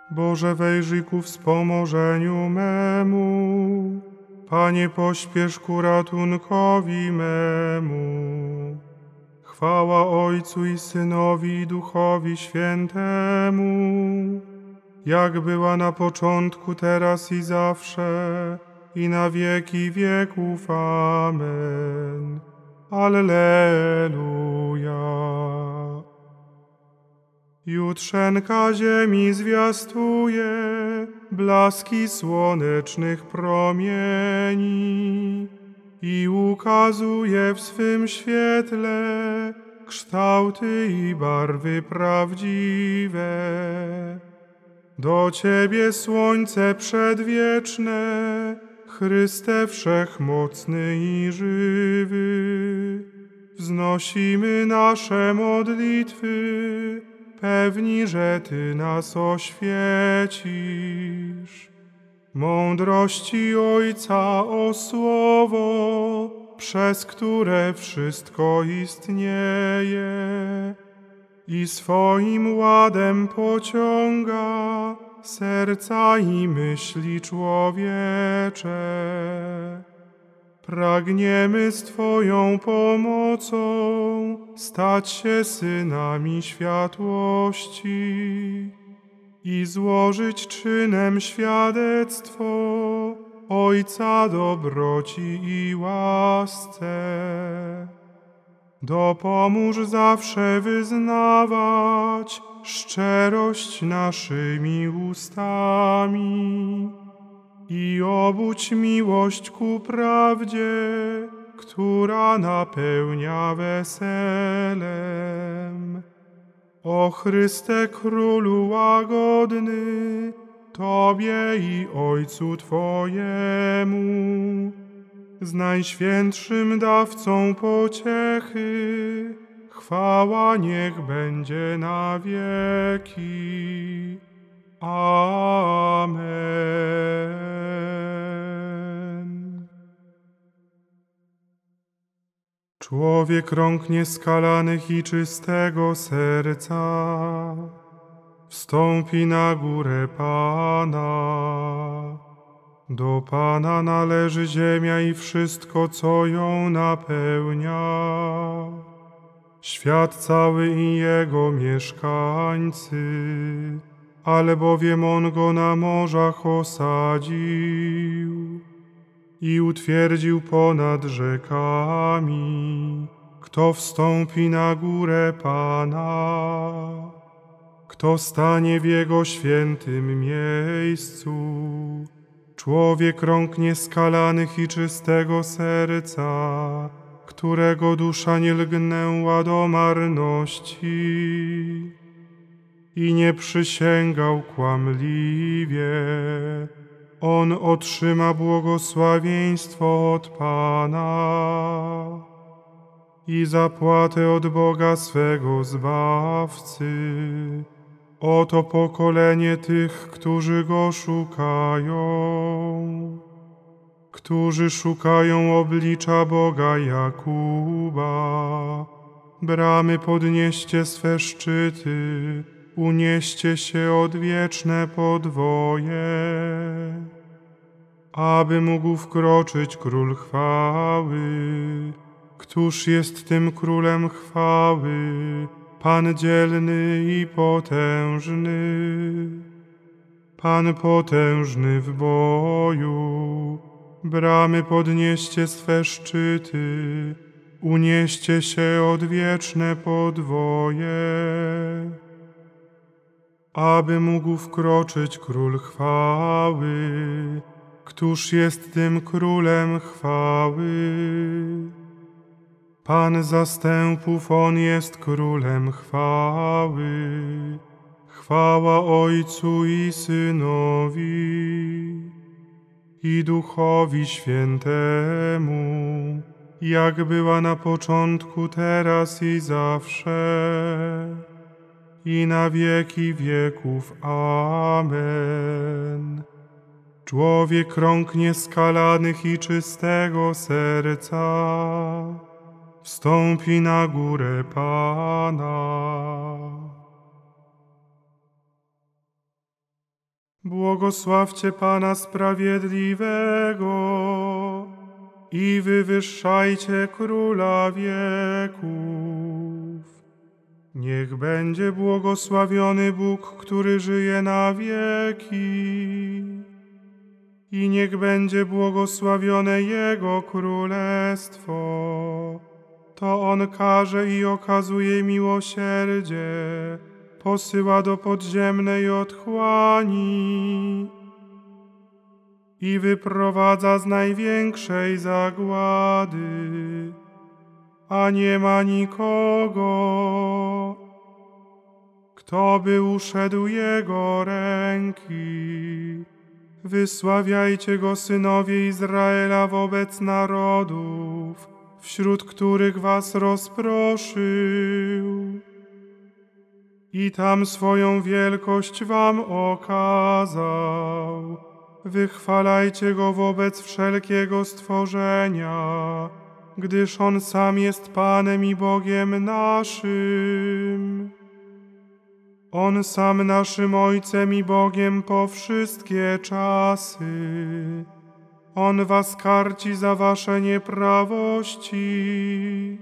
Boże, wejrzyj ku wspomożeniu memu. Panie, pośpiesz ku ratunkowi memu. Chwała Ojcu i Synowi i Duchowi Świętemu, jak była na początku, teraz i zawsze, i na wieki wieków. Amen. Alleluja. Jutrzenka ziemi zwiastuje blaski słonecznych promieni i ukazuje w swym świetle kształty i barwy prawdziwe. Do Ciebie, Słońce przedwieczne, Chryste wszechmocny i żywy, wznosimy nasze modlitwy, pewni, że Ty nas oświecisz. Mądrości Ojca o Słowo, przez które wszystko istnieje, i swoim ładem pociąga serca i myśli człowiecze. Pragniemy z Twoją pomocą stać się synami światłości i złożyć czynem świadectwo Ojca dobroci i łasce. Dopomóż zawsze wyznawać szczerość naszymi ustami i obudź miłość ku prawdzie, która napełnia weselem. O Chryste Królu łagodny, Tobie i Ojcu Twojemu, z Najświętszym Dawcą pociechy, chwała niech będzie na wieki. Amen. Człowiek rąk nieskalanych i czystego serca wstąpi na górę Pana. Do Pana należy ziemia i wszystko, co ją napełnia, świat cały i jego mieszkańcy, albowiem On go na morzach osadził i utwierdził ponad rzekami. Kto wstąpi na górę Pana? Kto stanie w Jego świętym miejscu? Człowiek rąk nieskalanych i czystego serca, którego dusza nie lgnęła do marności i nie przysięgał kłamliwie. On otrzyma błogosławieństwo od Pana i zapłatę od Boga swego Zbawcy. Oto pokolenie tych, którzy Go szukają, którzy szukają oblicza Boga Jakuba. Bramy podnieście swe szczyty, unieście się odwieczne podwoje, aby mógł wkroczyć Król chwały. Któż jest tym Królem chwały? Pan dzielny i potężny, Pan potężny w boju. Bramy podnieście swe szczyty, unieście się odwieczne podwoje, aby mógł wkroczyć Król chwały. Któż jest tym Królem chwały? Pan zastępów, On jest Królem chwały. Chwała Ojcu i Synowi i Duchowi Świętemu, jak była na początku, teraz i zawsze, i na wieki wieków. Amen. Człowiek rąk nieskalanych i czystego serca wstąpi na górę Pana. Błogosławcie Pana Sprawiedliwego i wywyższajcie Króla wieków. Niech będzie błogosławiony Bóg, który żyje na wieki. I niech będzie błogosławione Jego Królestwo. To On karze i okazuje miłosierdzie, posyła do podziemnej otchłani i wyprowadza z największej zagłady, a nie ma nikogo, kto by uszedł Jego ręki. Wysławiajcie Go, synowie Izraela, wobec narodów, wśród których was rozproszył. I tam swoją wielkość wam okazał. Wychwalajcie Go wobec wszelkiego stworzenia, gdyż On sam jest Panem i Bogiem naszym. On sam naszym Ojcem i Bogiem po wszystkie czasy. On was karci za wasze nieprawości,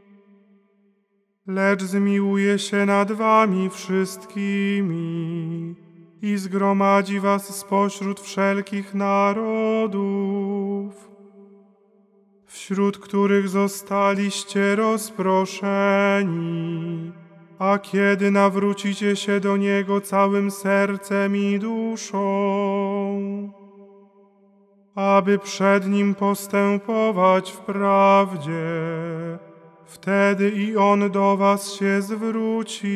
lecz zmiłuje się nad wami wszystkimi i zgromadzi was spośród wszelkich narodów, wśród których zostaliście rozproszeni. A kiedy nawrócicie się do Niego całym sercem i duszą, aby przed Nim postępować w prawdzie, wtedy i On do was się zwróci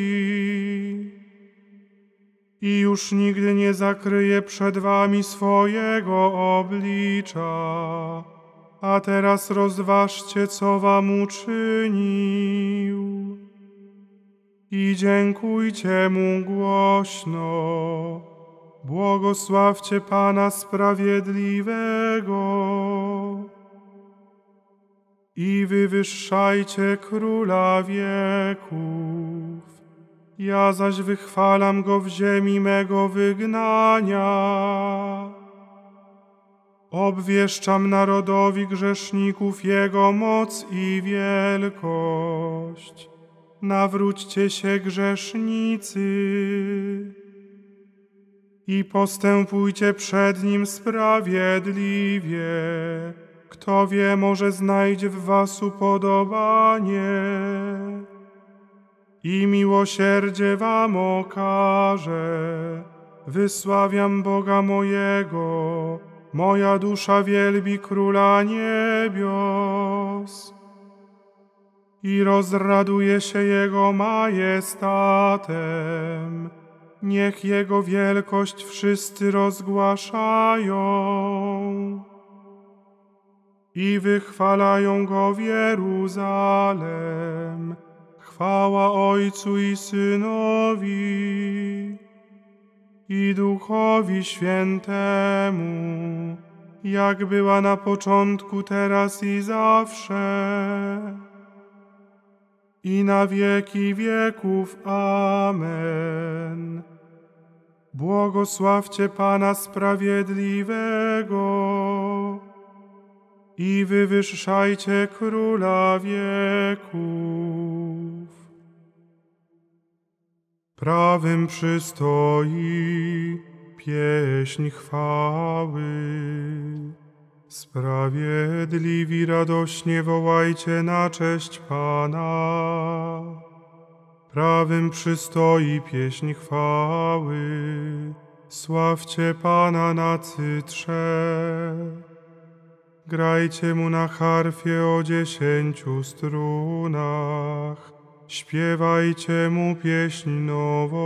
i już nigdy nie zakryje przed wami swojego oblicza. A teraz rozważcie, co wam uczynił i dziękujcie Mu głośno. Błogosławcie Pana Sprawiedliwego i wywyższajcie Króla wieków. Ja zaś wychwalam Go w ziemi mego wygnania. Obwieszczam narodowi grzeszników Jego moc i wielkość. Nawróćcie się, grzesznicy, i postępujcie przed Nim sprawiedliwie. Kto wie, może znajdzie w was upodobanie i miłosierdzie wam okaże. Wysławiam Boga mojego, moja dusza wielbi Króla niebios i rozraduje się Jego majestatem. Niech Jego wielkość wszyscy rozgłaszają i wychwalają Go w Jeruzalem. Chwała Ojcu i Synowi i Duchowi Świętemu, jak była na początku, teraz i zawsze, i na wieki wieków. Amen. Błogosławcie Pana Sprawiedliwego i wywyższajcie Króla wieków. Prawym przystoi pieśń chwały. Sprawiedliwi radośnie wołajcie na cześć Pana. Prawym przystoi pieśń chwały. Sławcie Pana na cytrze. Grajcie Mu na harfie o 10 strunach. Śpiewajcie Mu pieśń nową.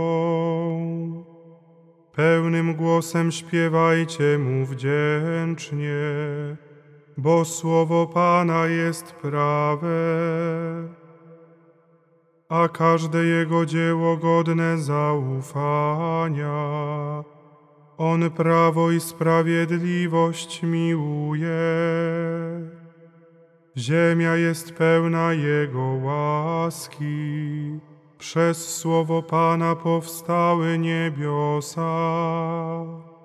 Pełnym głosem śpiewajcie Mu wdzięcznie, bo słowo Pana jest prawe, a każde Jego dzieło godne zaufania. On prawo i sprawiedliwość miłuje. Ziemia jest pełna Jego łaski. Przez słowo Pana powstały niebiosa.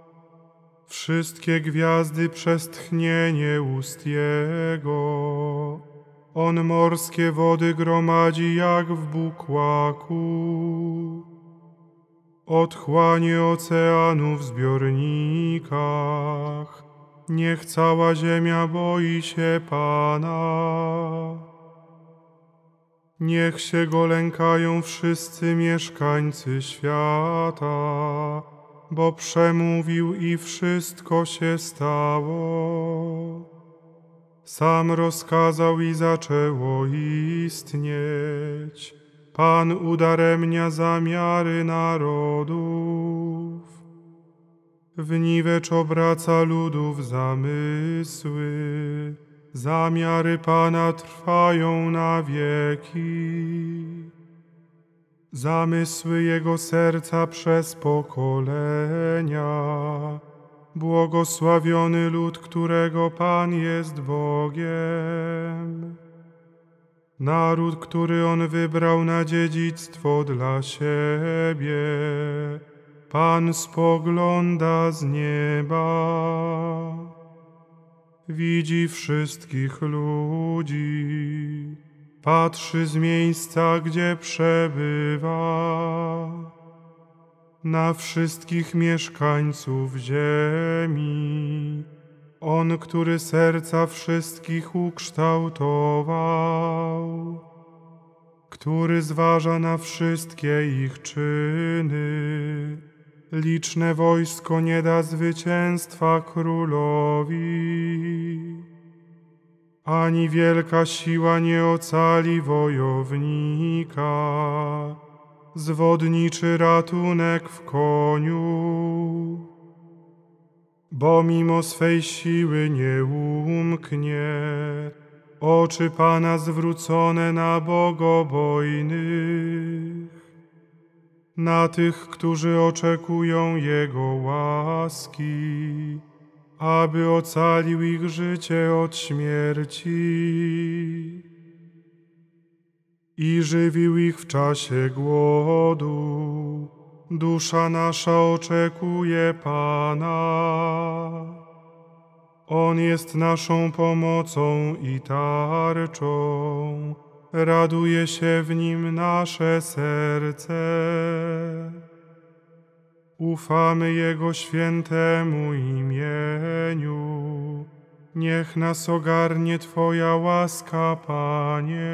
Wszystkie gwiazdy przez tchnienie ust Jego. On morskie wody gromadzi jak w bukłaku. Otchłanie oceanów w zbiornikach. Niech cała ziemia boi się Pana. Niech się Go lękają wszyscy mieszkańcy świata, bo przemówił i wszystko się stało. Sam rozkazał i zaczęło istnieć. Pan udaremnia zamiary narodów. W niwecz obraca ludów zamysły. Zamiary Pana trwają na wieki. Zamysły Jego serca przez pokolenia. Błogosławiony lud, którego Pan jest Bogiem. Naród, który On wybrał na dziedzictwo dla siebie. Pan spogląda z nieba. Widzi wszystkich ludzi. Patrzy z miejsca, gdzie przebywa. Na wszystkich mieszkańców ziemi. On, który serca wszystkich ukształtował, który zważa na wszystkie ich czyny. Liczne wojsko nie da zwycięstwa królowi, ani wielka siła nie ocali wojownika. Zwodniczy ratunek w koniu, bo mimo swej siły nie umknie. Oczy Pana zwrócone na bogobojnych, na tych, którzy oczekują Jego łaski, aby ocalił ich życie od śmierci i żywił ich w czasie głodu. Dusza nasza oczekuje Pana. On jest naszą pomocą i tarczą. Raduje się w Nim nasze serce. Ufamy Jego świętemu imieniu. Niech nas ogarnie Twoja łaska, Panie.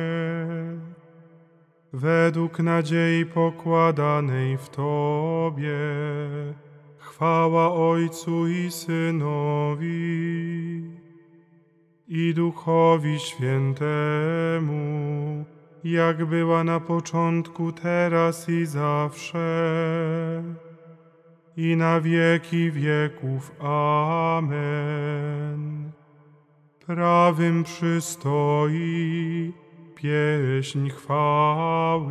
Według nadziei pokładanej w Tobie, chwała Ojcu i Synowi, i Duchowi Świętemu, jak była na początku, teraz i zawsze, i na wieki wieków. Amen. Prawym przystoi pieśń chwały.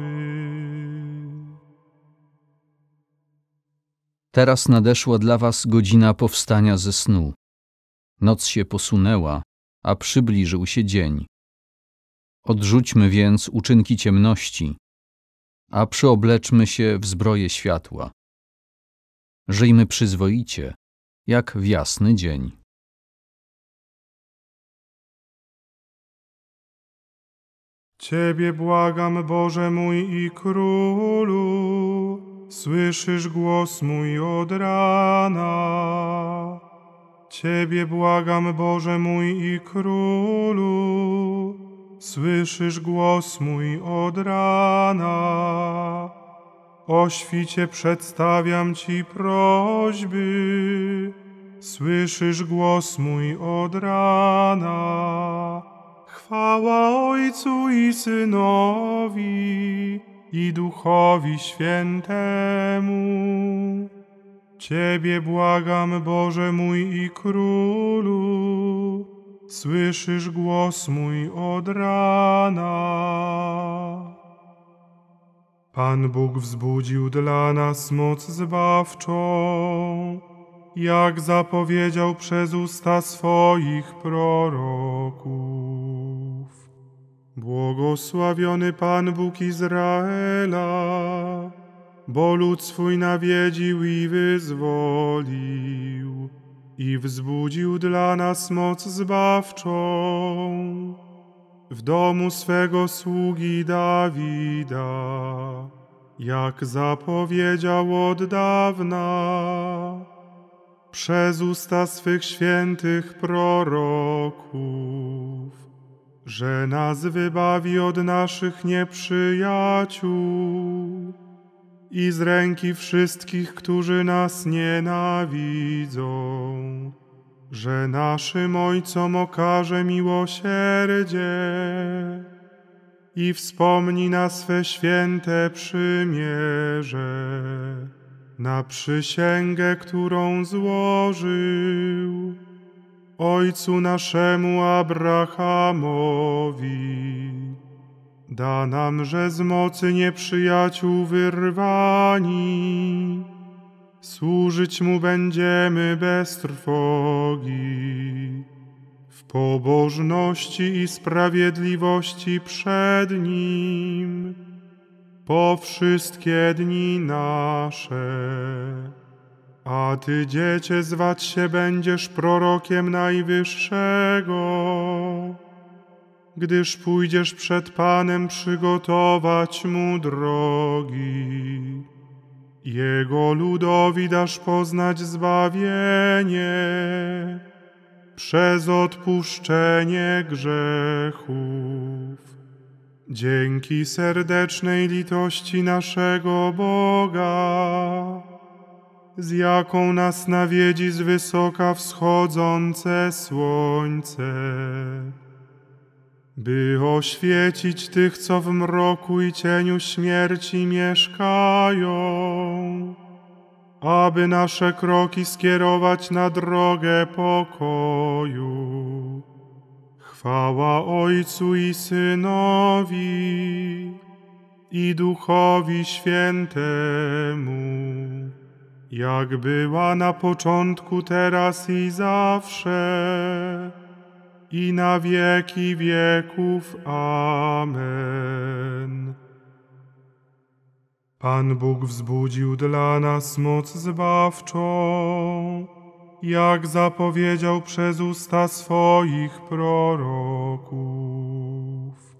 Teraz nadeszła dla was godzina powstania ze snu. Noc się posunęła, a przybliżył się dzień. Odrzućmy więc uczynki ciemności, a przyobleczmy się w zbroję światła. Żyjmy przyzwoicie, jak w jasny dzień. Ciebie błagam, Boże mój i Królu, słyszysz głos mój od rana. Ciebie błagam, Boże mój i Królu, słyszysz głos mój od rana. O świcie przedstawiam Ci prośby, słyszysz głos mój od rana. Chwała Ojcu i Synowi, i Duchowi Świętemu. Ciebie błagam, Boże mój i Królu, słyszysz głos mój od rana. Pan Bóg wzbudził dla nas moc zbawczą, jak zapowiedział przez usta swoich proroków. Błogosławiony Pan Bóg Izraela, bo lud swój nawiedził i wyzwolił. i wzbudził dla nas moc zbawczą w domu swego sługi Dawida, jak zapowiedział od dawna przez usta swych świętych proroków, że nas wybawi od naszych nieprzyjaciół i z ręki wszystkich, którzy nas nienawidzą, że naszym Ojcom okaże miłosierdzie i wspomni na swe święte przymierze, na przysięgę, którą złożył Ojcu naszemu Abrahamowi. Da nam, że z mocy nieprzyjaciół wyrwani, służyć Mu będziemy bez trwogi, w pobożności i sprawiedliwości przed Nim, po wszystkie dni nasze. A Ty, Dziecię, zwać się będziesz prorokiem Najwyższego, gdyż pójdziesz przed Panem przygotować Mu drogi. Jego ludowi dasz poznać zbawienie przez odpuszczenie grzechów. Dzięki serdecznej litości naszego Boga, z jaką nas nawiedzi z wysoka wschodzące słońce, by oświecić tych, co w mroku i cieniu śmierci mieszkają, aby nasze kroki skierować na drogę pokoju. Chwała Ojcu i Synowi, i Duchowi Świętemu, jak była na początku, teraz i zawsze, i na wieki wieków. Amen. Pan Bóg wzbudził dla nas moc zbawczą, jak zapowiedział przez usta swoich proroków.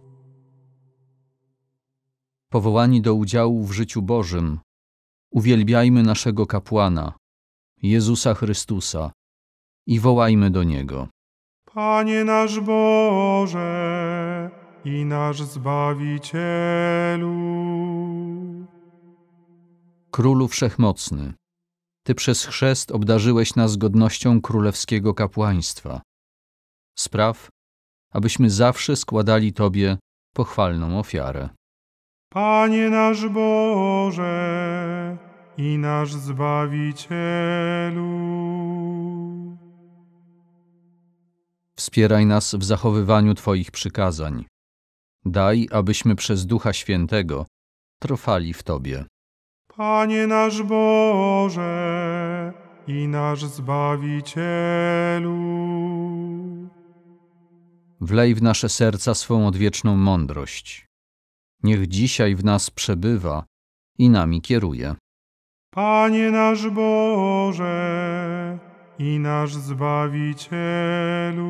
Powołani do udziału w życiu Bożym, uwielbiajmy naszego kapłana, Jezusa Chrystusa, i wołajmy do Niego. Panie nasz Boże i nasz Zbawicielu. Królu Wszechmocny, Ty przez chrzest obdarzyłeś nas godnością królewskiego kapłaństwa. Spraw, abyśmy zawsze składali Tobie pochwalną ofiarę. Panie nasz Boże i nasz Zbawicielu. Wspieraj nas w zachowywaniu Twoich przykazań. Daj, abyśmy przez Ducha Świętego trwali w Tobie. Panie nasz Boże i nasz Zbawicielu. Wlej w nasze serca swą odwieczną mądrość. Niech dzisiaj w nas przebywa i nami kieruje. Panie nasz Boże i nasz Zbawicielu.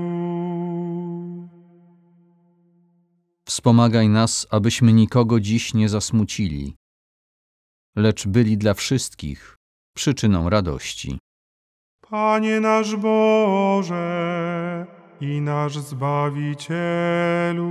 Wspomagaj nas, abyśmy nikogo dziś nie zasmucili, lecz byli dla wszystkich przyczyną radości. Panie nasz Boże i nasz Zbawicielu.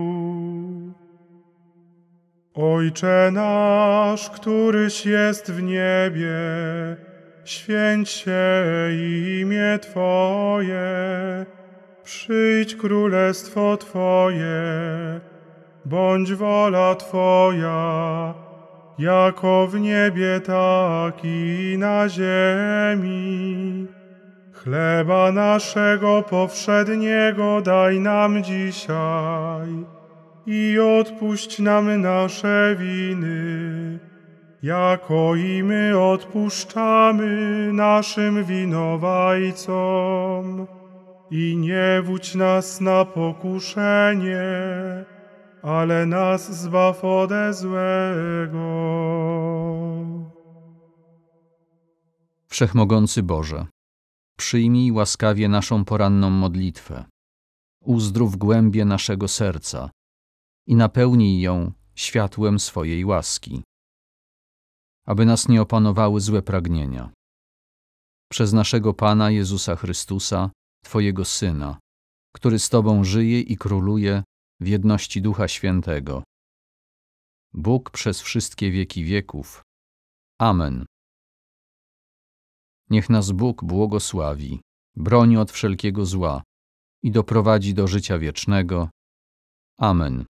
Ojcze nasz, któryś jest w niebie, święć się imię Twoje, przyjdź królestwo Twoje, bądź wola Twoja, jako w niebie, tak i na ziemi. Chleba naszego powszedniego daj nam dzisiaj i odpuść nam nasze winy, jako i my odpuszczamy naszym winowajcom. I nie wódź nas na pokuszenie, ale nas zbaw ode złego. Wszechmogący Boże, Przyjmij łaskawie naszą poranną modlitwę. Uzdrów głębie naszego serca i napełnij ją światłem swojej łaski, aby nas nie opanowały złe pragnienia. Przez naszego Pana Jezusa Chrystusa, Twojego Syna, który z Tobą żyje i króluje w jedności Ducha Świętego. Bóg przez wszystkie wieki wieków. Amen. Niech nas Bóg błogosławi, broni od wszelkiego zła i doprowadzi do życia wiecznego. Amen.